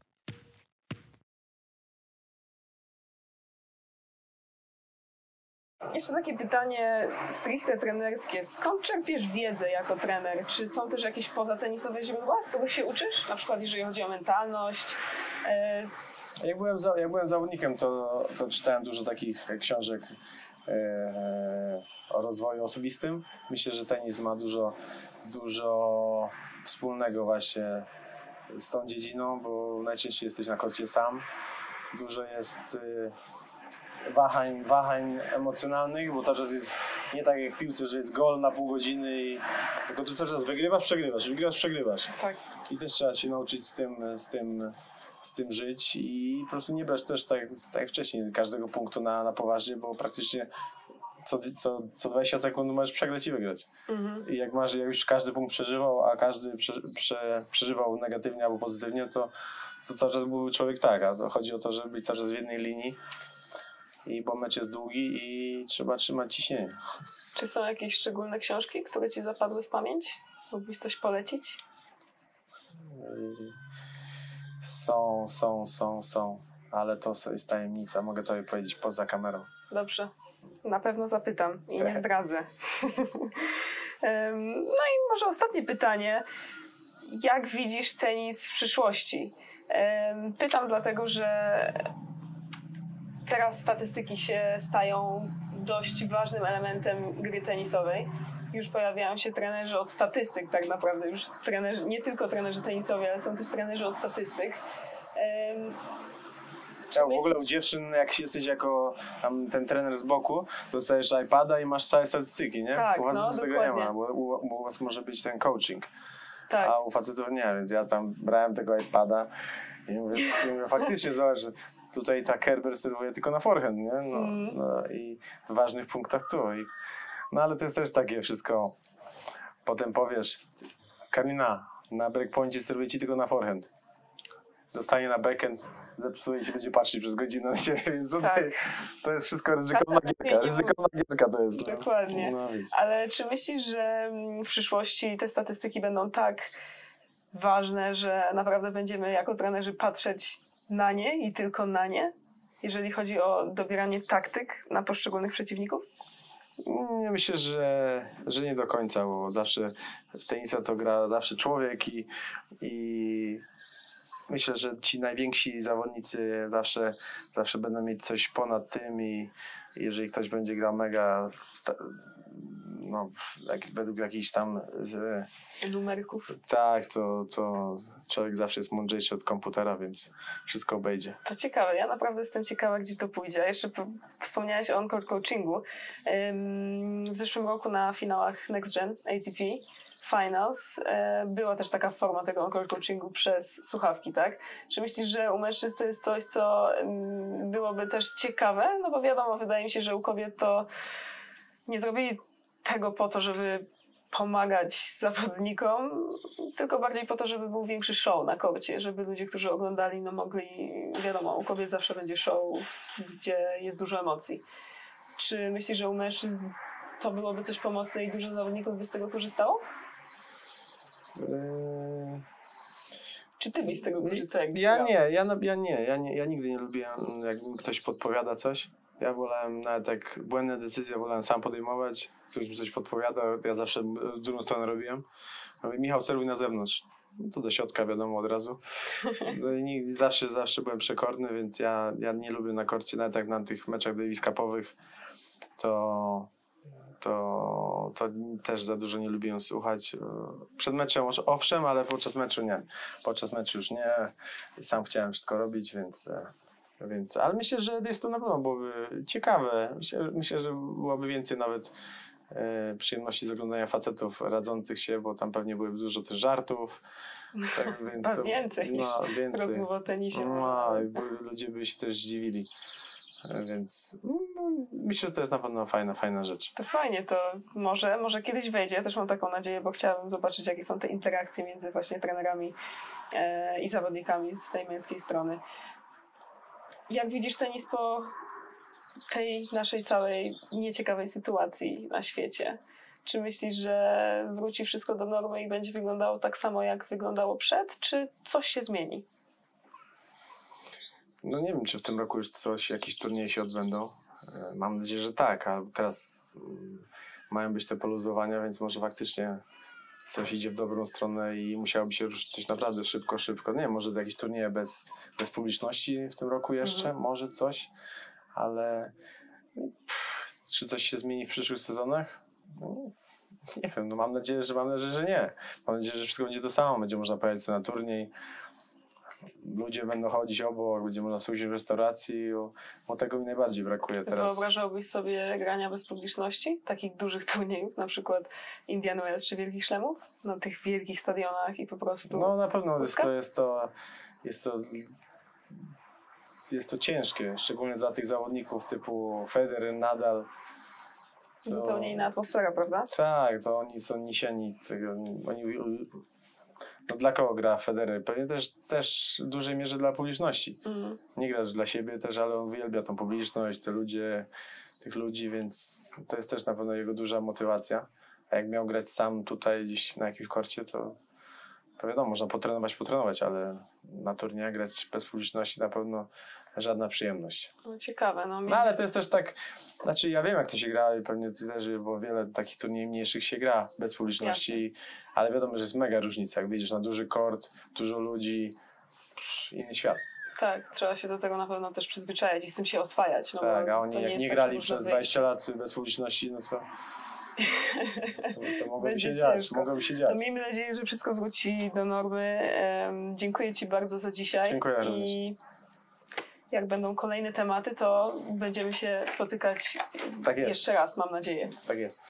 Jeszcze takie pytanie stricte trenerskie. Skąd czerpiesz wiedzę jako trener? Czy są też jakieś pozatenisowe źródła, z których się uczysz? Na przykład jeżeli chodzi o mentalność? E... Jak byłem, za, jak byłem zawodnikiem, to, to czytałem dużo takich książek e, o rozwoju osobistym. Myślę, że tenis ma dużo, dużo wspólnego właśnie z tą dziedziną, bo najczęściej jesteś na korcie sam. Dużo jest e, wahań, wahań emocjonalnych, bo cały czas jest nie tak jak w piłce, że jest gol na pół godziny, i, tylko tu cały czas wygrywasz, przegrywasz, wygrywasz, przegrywasz. Tak. I też trzeba się nauczyć z tym, z tym z tym żyć i po prostu nie brać też tak, tak jak wcześniej każdego punktu na, na poważnie, bo praktycznie co, co, co dwadzieścia sekund możesz przegrać i wygrać. Mhm. I jak masz, jak już każdy punkt przeżywał, a każdy prze, prze, przeżywał negatywnie albo pozytywnie, to, to cały czas był człowiek tak, a to chodzi o to, żeby być cały czas w jednej linii, i bo mecz jest długi i trzeba trzymać ciśnienie. Czy są jakieś szczególne książki, które ci zapadły w pamięć? Mógłbyś coś polecić? Są, są, są, są, ale to jest tajemnica. Mogę tobie powiedzieć poza kamerą. Dobrze. Na pewno zapytam i nie zdradzę. No i może ostatnie pytanie. Jak widzisz tenis w przyszłości? Pytam dlatego, że teraz statystyki się stają dość ważnym elementem gry tenisowej. Już pojawiają się trenerzy od statystyk tak naprawdę. Już trenerzy, nie tylko trenerzy tenisowi, ale są też trenerzy od statystyk. Um, ja, w ogóle u dziewczyn, jak jesteś jako tam ten trener z boku, to dostajesz iPada i masz całe statystyki, nie? Tak, u was no, z tego dokładnie. nie ma, bo u, u was może być ten coaching. Tak. A u facetów nie, więc ja tam brałem tego iPada i mówię, i mówię faktycznie zobacz, że tutaj ta Kerber serwuje tylko na forehand, nie? No, mm. no i w ważnych punktach tu. I, no ale to jest też takie wszystko. Potem powiesz, Karolina, na breakpoincie serwuje ci tylko na forehand. Dostanie na backhand, zepsuje i się będzie patrzeć przez godzinę na ciebie, więc tutaj tak. To jest wszystko ryzykowna gierka. Ryzykowna gierka to jest. Dokładnie. No, więc. Ale czy myślisz, że w przyszłości te statystyki będą tak ważne, że naprawdę będziemy jako trenerzy patrzeć na nie i tylko na nie, jeżeli chodzi o dobieranie taktyk na poszczególnych przeciwników? Nie, myślę, że, że nie do końca, bo zawsze w tenisa to gra zawsze człowiek i, i myślę, że ci najwięksi zawodnicy zawsze, zawsze będą mieć coś ponad tym i jeżeli ktoś będzie grał mega no, jak, według jakichś tam z, numeryków. Tak, to, to człowiek zawsze jest mądrzejszy od komputera, więc wszystko obejdzie. To ciekawe, ja naprawdę jestem ciekawa, gdzie to pójdzie. A jeszcze wspomniałeś o on-court coachingu. W zeszłym roku na finałach Next Gen A T P Finals była też taka forma tego on-court coachingu przez słuchawki, tak? Czy myślisz, że u mężczyzn to jest coś, co byłoby też ciekawe? No bo wiadomo, wydaje mi się, że u kobiet to nie zrobili tego po to, żeby pomagać zawodnikom, tylko bardziej po to, żeby był większy show na korcie, żeby ludzie, którzy oglądali, no mogli, wiadomo, u kobiet zawsze będzie show, gdzie jest dużo emocji. Czy myślisz, że u mężczyzn to byłoby coś pomocne i dużo zawodników by z tego korzystało? Yy... Czy ty byś z tego korzystał? Jak ja, nie, ja, ja nie, ja nie, ja nigdy nie lubiłem, jak mi ktoś podpowiada coś. Ja wolałem, nawet jak błędne decyzje, wolałem sam podejmować. Ktoś mi coś podpowiadał, ja zawsze w drugą stronę robiłem. Mówię, Michał, serwuj na zewnątrz. No to do środka wiadomo od razu. No i zawsze, zawsze byłem przekorny, więc ja, ja nie lubię na korcie, nawet jak na tych meczach Davis Cupowych, to, to, to też za dużo nie lubiłem słuchać. Przed meczem owszem, ale podczas meczu nie. Podczas meczu już nie. Sam chciałem wszystko robić, więc... Więc, ale myślę, że jest to na pewno byłoby ciekawe. Myślę, myślę że byłoby więcej nawet e, przyjemności z oglądania facetów radzących się, bo tam pewnie byłoby dużo też żartów. Tak, więc to, więcej no, niż więcej. rozmów o tenisie. No, ludzie by się też zdziwili. Więc no, myślę, że to jest na pewno fajna, fajna rzecz. To fajnie, to może, może kiedyś wejdzie. Ja też mam taką nadzieję, bo chciałabym zobaczyć, jakie są te interakcje między właśnie trenerami e, i zawodnikami z tej męskiej strony. Jak widzisz tenis po tej naszej całej nieciekawej sytuacji na świecie? Czy myślisz, że wróci wszystko do normy i będzie wyglądało tak samo, jak wyglądało przed, czy coś się zmieni? No nie wiem, czy w tym roku już coś, jakieś turnieje się odbędą. Mam nadzieję, że tak, a teraz mają być te poluzowania, więc może faktycznie coś idzie w dobrą stronę i musiałoby się ruszyć coś naprawdę szybko, szybko. Nie wiem, może jakieś turnieje bez, bez publiczności w tym roku jeszcze, mhm. może coś, ale pff, czy coś się zmieni w przyszłych sezonach? No, nie wiem, no mam nadzieję, że mam nadzieję, że nie. Mam nadzieję, że wszystko będzie to samo, będzie można pojechać sobie na turniej, ludzie będą chodzić obok, będzie można sobie w restauracji, bo, bo tego mi najbardziej brakuje teraz. Wyobrażałbyś sobie grania bez publiczności? Takich dużych turniejów, na przykład Indian Wells czy Wielkich Szlemów? Na tych wielkich stadionach i po prostu... No na pewno jest to, jest to, jest to, jest to ciężkie, szczególnie dla tych zawodników typu Federer, Nadal. Co... Zupełnie inna atmosfera, prawda? Tak, to oni są niesieni, oni... No dla kogo gra Federer? Pewnie też, też w dużej mierze dla publiczności. Mm. Nie gra dla siebie też, ale on uwielbia tą publiczność, te ludzie, tych ludzi, więc to jest też na pewno jego duża motywacja. A jak miał grać sam tutaj gdzieś na jakimś korcie, to, to wiadomo, można potrenować, potrenować, ale na turniejach grać bez publiczności na pewno żadna przyjemność. No ciekawe. No, no ale to jest też tak, znaczy ja wiem jak to się gra i pewnie też, bo wiele takich turniejów mniejszych się gra bez publiczności, jasne. Ale wiadomo, że jest mega różnica, jak wyjdziesz na duży kort, dużo ludzi, psz, inny świat. Tak, trzeba się do tego na pewno też przyzwyczaić i z tym się oswajać. No tak, a oni jak nie, nie grali przez dwadzieścia lat bez publiczności, no co... To, to mogłoby się dziać, mogłoby się dziać. No, miejmy nadzieję, że wszystko wróci do normy. Um, dziękuję Ci bardzo za dzisiaj. Dziękuję również. I jak będą kolejne tematy, to będziemy się spotykać tak jest. jeszcze raz, mam nadzieję. Tak jest.